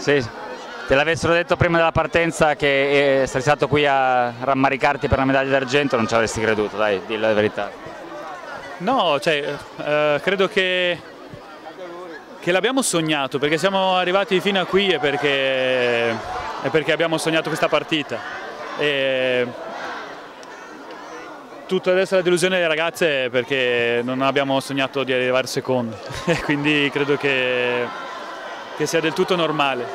Sì, te l'avessero detto prima della partenza che sei stato qui a rammaricarti per la medaglia d'argento, non ci avresti creduto, dai, dillo la verità. No, credo che l'abbiamo sognato, perché siamo arrivati fino a qui e perché abbiamo sognato questa partita. Tutto adesso la delusione delle ragazze è perché non abbiamo sognato di arrivare secondi e quindi credo che sia del tutto normale.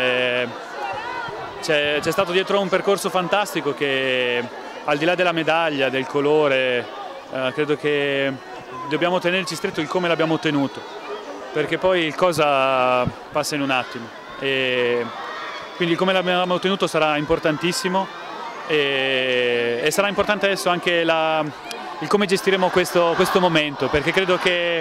C'è stato dietro un percorso fantastico che, al di là della medaglia, del colore, credo che dobbiamo tenerci stretto il come l'abbiamo ottenuto, perché poi il cosa passa in un attimo e quindi il come l'abbiamo ottenuto sarà importantissimo e sarà importante adesso anche il come gestiremo questo momento, perché credo che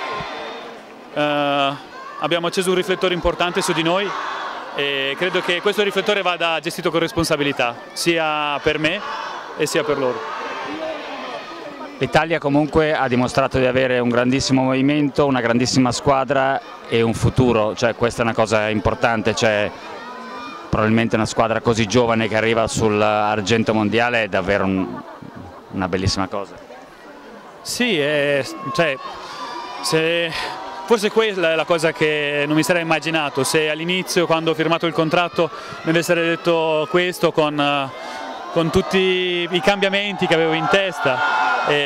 abbiamo acceso un riflettore importante su di noi e credo che questo riflettore vada gestito con responsabilità, sia per me e sia per loro. L'Italia comunque ha dimostrato di avere un grandissimo movimento, una grandissima squadra e un futuro, cioè questa è una cosa importante, cioè probabilmente una squadra così giovane che arriva sull'argento mondiale è davvero una bellissima cosa. Sì, forse quella è la cosa che non mi sarei immaginato, se all'inizio, quando ho firmato il contratto, mi avessero detto questo con tutti i cambiamenti che avevo in testa.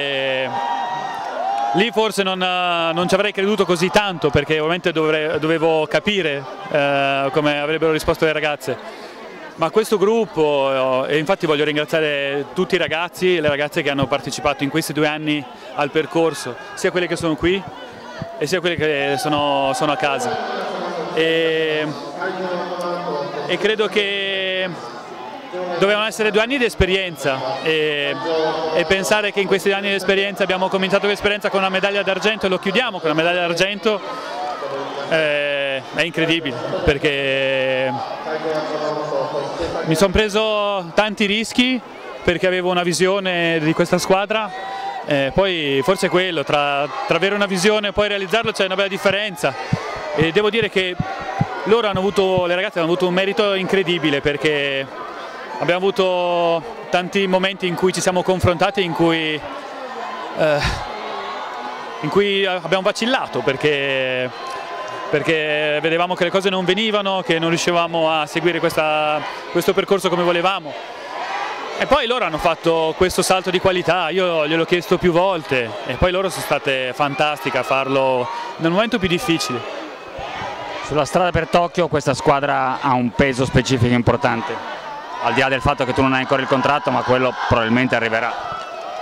Lì forse non ci avrei creduto così tanto, perché ovviamente dovevo capire come avrebbero risposto le ragazze. Ma questo gruppo, e infatti voglio ringraziare tutti i ragazzi e le ragazze che hanno partecipato in questi 2 anni al percorso, sia quelli che sono qui e sia quelli che sono a casa. E credo che dovevano essere 2 anni di esperienza e pensare che in questi anni di esperienza abbiamo cominciato l'esperienza con una medaglia d'argento e lo chiudiamo con una medaglia d'argento è incredibile, perché mi sono preso tanti rischi perché avevo una visione di questa squadra, poi forse è quello, tra avere una visione e poi realizzarlo c'è una bella differenza e devo dire che le ragazze hanno avuto un merito incredibile, perché abbiamo avuto tanti momenti in cui ci siamo confrontati, in cui abbiamo vacillato, perché vedevamo che le cose non venivano, che non riuscivamo a seguire questo percorso come volevamo. E poi loro hanno fatto questo salto di qualità, io gliel'ho chiesto più volte e poi loro sono state fantastiche a farlo nel momento più difficile. Sulla strada per Tokyo questa squadra ha un peso specifico importante, al di là del fatto che tu non hai ancora il contratto, ma quello probabilmente arriverà.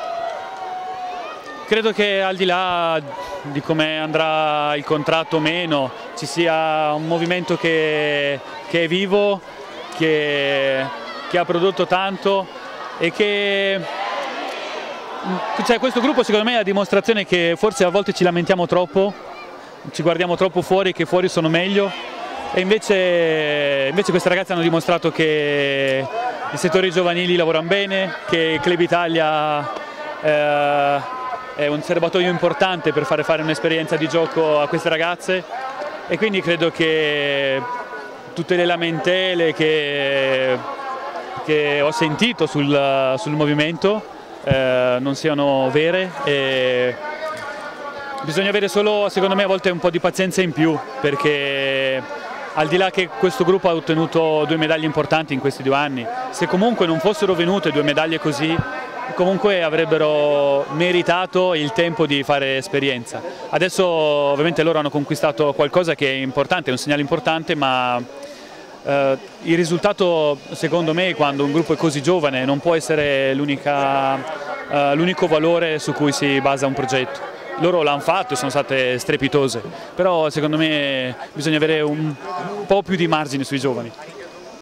Credo che al di là di come andrà il contratto o meno, ci sia un movimento che è vivo, che ha prodotto tanto e che questo gruppo secondo me è la dimostrazione che forse a volte ci lamentiamo troppo, ci guardiamo troppo fuori, che fuori sono meglio. E invece queste ragazze hanno dimostrato che i settori giovanili lavorano bene, che il Club Italia è un serbatoio importante per fare un'esperienza di gioco a queste ragazze e quindi credo che tutte le lamentele che ho sentito sul movimento non siano vere e bisogna avere solo, secondo me, a volte un po' di pazienza in più, perché al di là che questo gruppo ha ottenuto 2 medaglie importanti in questi 2 anni, se comunque non fossero venute 2 medaglie così, comunque avrebbero meritato il tempo di fare esperienza. Adesso ovviamente loro hanno conquistato qualcosa che è importante, è un segnale importante, ma il risultato secondo me, quando un gruppo è così giovane, non può essere l'unico valore su cui si basa un progetto. Loro l'hanno fatto e sono state strepitose, però secondo me bisogna avere un po' più di margine sui giovani.